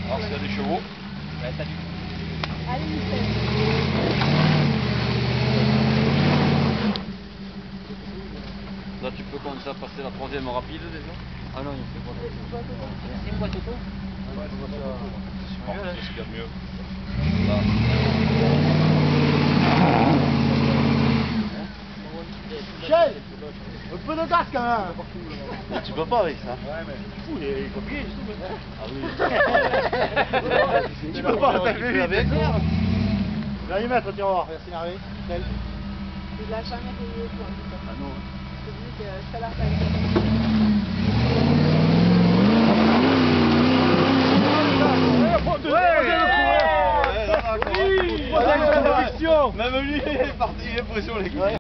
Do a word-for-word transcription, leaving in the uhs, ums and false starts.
Alors s'il y a des chevaux. Ouais, t'as du... Allez, Michel. Là tu peux commencer à passer la troisième rapide déjà. Ah non, il fait pas. C'est une boîte auto? Ouais, c'est ce qu'il y a de mieux. Là. Michel, un peu de gaz quand même. Tu peux pas avec ça. Ouais, mais fou, il est compliqué, je trouve. Ah oui. Tu peux pas, t'as Tu fait peux avec. vite. Je vais y mettre, tu vas voir, merci Hervé. Michel. Il l'a jamais payé pour lui. Ah non. C'est lui que je fais la taille. Ouais, Même lui il est parti, il est pression les gars.